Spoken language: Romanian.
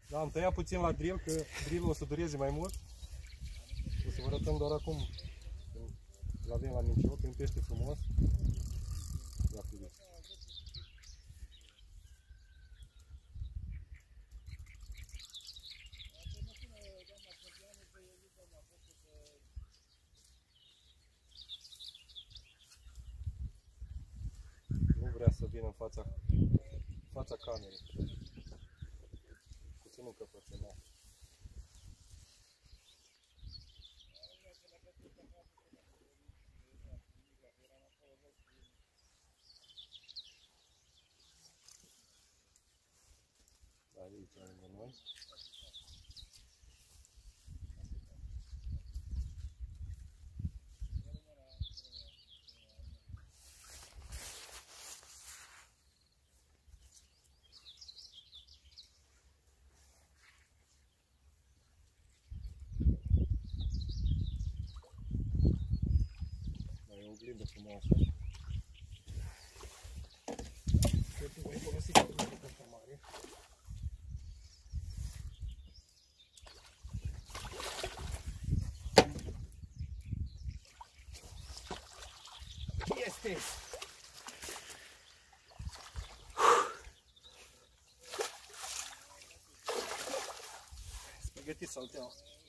Da, am tăiat puțin la drill, că drillul o să dureze mai mult. O să vă arătăm doar acum. Îl avem la mijloc, un pește frumos. Ia vedeți. Nu vrea să vină în fața camerei. Puțin încăpățânat. Aici lângă noi. Mai e o oglindă frumoasă. Cred că voi folosi o oglindă mare. Este! Spaghetti salteau.